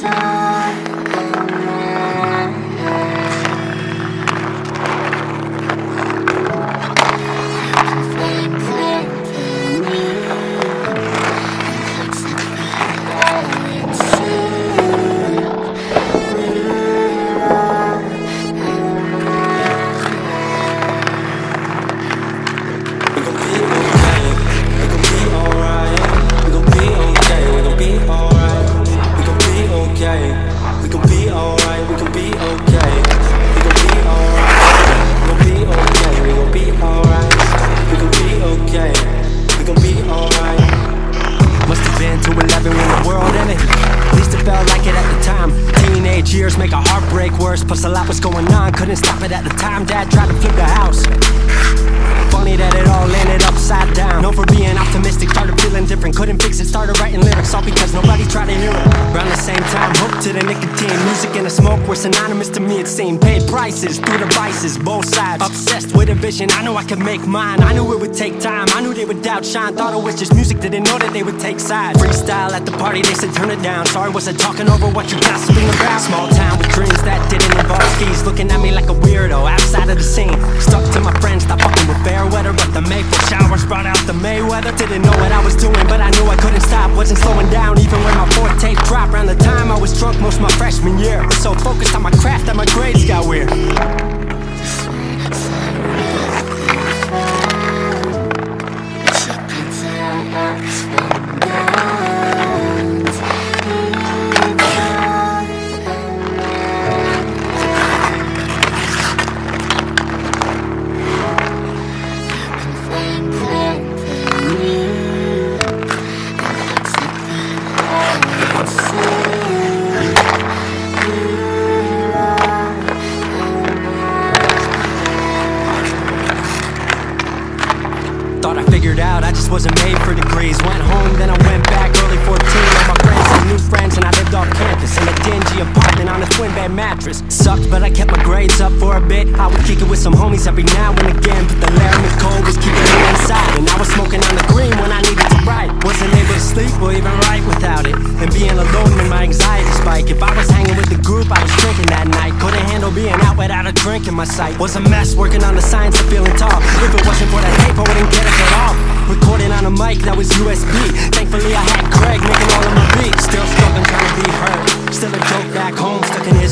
Years make a heartbreak worse. Plus a lot was going on, couldn't stop it at the time. Dad tried to flip the house. Funny that it all ended upside down. Known for being optimistic, started feeling different. Couldn't fix it, started writing lyrics, all because nobody tried to hear it. Around the same time, hooked to the nicotine. Music and the smoke were synonymous to me, it seemed. Paid prices through the vices, both sides. Obsessed with a vision, I knew I could make mine. I knew it would take time, I knew they would outshine. Thought it was just music, didn't know that they would take sides. Freestyle at the party, they said turn it down. Sorry, wasn't talking over what you gossiping about. Small town with dreams that didn't involve skis. Looking at me like a weirdo, outside of the scene. Stuck to my friends, stop fucking with fair weather. But the maple showers brought out the Mayweather. Didn't know what I was doing, but I knew I couldn't stop. Wasn't slowing down, even when my fourth tape dropped. Around the time I was drunk most of my freshman year. Was so focused on my craft that my grades got weird. Thought I figured out, I just wasn't made for degrees. Went home, then I went back, early 14. All my friends and new friends, and I lived off campus in a dingy apartment on a twin bed mattress. Sucked, but I kept my grades up for a bit. I would kick it with some homies every now and again, but the Laramie cold was keeping me inside. And I was smoking on the green when I needed to write. Wasn't able to sleep or even write without it. And being alone made my anxiety spike. If I was hanging with the group, I was drinking that night. Couldn't handle being out without a drink in my sight. Was a mess working on the science of feeling tall. If it wasn't for that tape, I wouldn't get it at all. Recording on a mic that was USB. Thankfully I had Craig making all of my beats. Still struggling trying to be heard. Still a joke back home, stuck in his